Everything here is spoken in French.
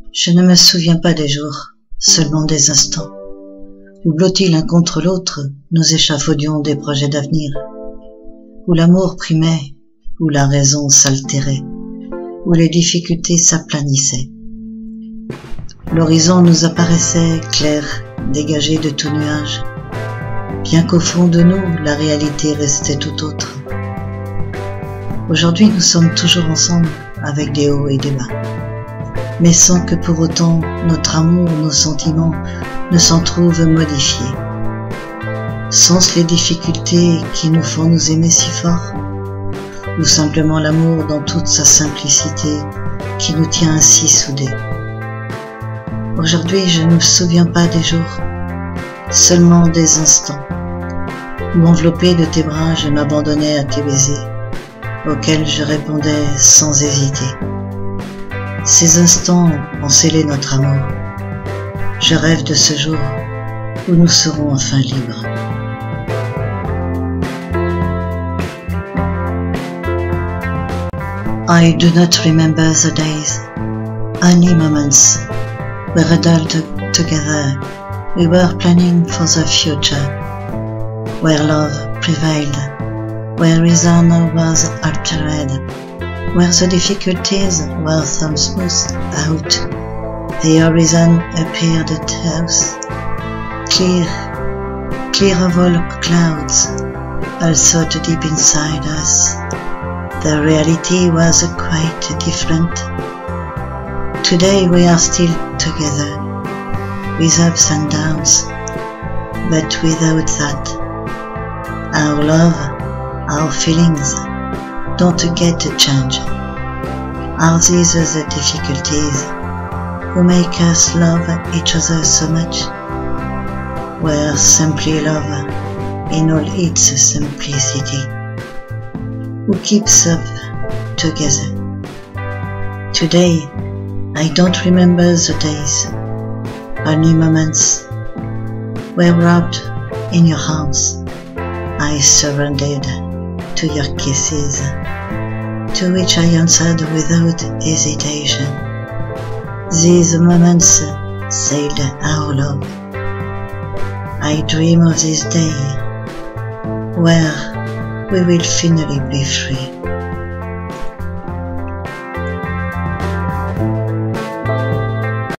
Je ne me souviens pas des jours, seulement des instants, où blottis l'un contre l'autre, nous échafaudions des projets d'avenir, où l'amour primait, où la raison s'altérait, où les difficultés s'aplanissaient. L'horizon nous apparaissait clair, dégagé de tout nuage, bien qu'au fond de nous, la réalité restait tout autre. Aujourd'hui, nous sommes toujours ensemble, avec des hauts et des bas, mais sans que pour autant notre amour, nos sentiments ne s'en trouvent modifiés. Sont-ce les difficultés qui nous font nous aimer si fort, ou simplement l'amour dans toute sa simplicité qui nous tient ainsi soudés? Aujourd'hui, je ne me souviens pas des jours, seulement des instants, où enveloppé de tes bras, je m'abandonnais à tes baisers, auxquels je répondais sans hésiter. Ces instants ont scellé notre amour. Je rêve de ce jour où nous serons enfin libres. I do not remember the days, only moments. We huddled together. We were planning for the future, where love prevailed, where reason was altered, where the difficulties were some smoothed out. The horizon appeared at us, clear of all clouds, also deep inside us. The reality was quite different. Today we are still together, with ups and downs, but without that, our love, our feelings, don't get to change. Are these the difficulties who make us love each other so much? We're simply love in all its simplicity, who keeps us together. Today, I don't remember the days, only moments, were wrapped in your arms. I surrendered to your kisses, to which I answered without hesitation. These moments sailed our love. I dream of this day, where we will finally be free.